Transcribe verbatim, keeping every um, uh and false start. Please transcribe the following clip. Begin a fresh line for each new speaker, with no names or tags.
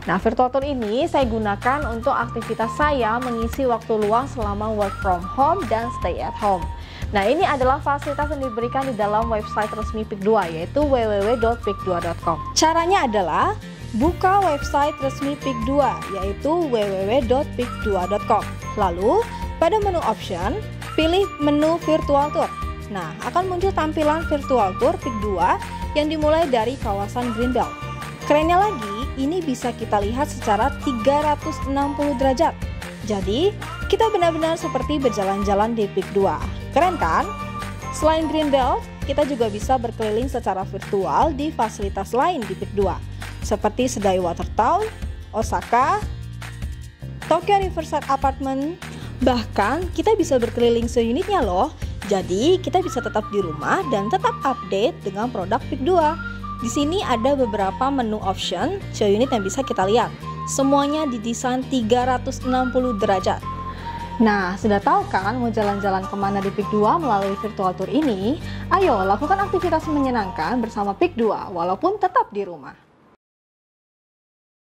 Nah, virtual tour ini saya gunakan untuk aktivitas saya mengisi waktu luang selama work from home dan stay at home. Nah, ini adalah fasilitas yang diberikan di dalam website resmi Pik dua, yaitu w w w dot pik dua dot com. Caranya adalah buka website resmi Pik dua, yaitu w w w dot pik dua dot com. Lalu, pada menu option, pilih menu virtual tour. Nah, akan muncul tampilan virtual tour Pik dua yang dimulai dari kawasan Greenbelt. Kerennya lagi, ini bisa kita lihat secara tiga ratus enam puluh derajat. Jadi, kita benar-benar seperti berjalan-jalan di Pik dua. Keren kan? Selain Greenbelt, kita juga bisa berkeliling secara virtual di fasilitas lain di Pik dua, seperti Sedai Water Town, Osaka, Tokyo Riverside Apartment. Bahkan, kita bisa berkeliling seunitnya loh. Jadi, kita bisa tetap di rumah dan tetap update dengan produk Pik dua. Di sini ada beberapa menu option show unit yang bisa kita lihat. Semuanya didesain tiga ratus enam puluh derajat. Nah, sudah tahu kan mau jalan-jalan kemana di Pik dua melalui virtual tour ini? Ayo, lakukan aktivitas menyenangkan bersama Pik dua walaupun tetap di rumah.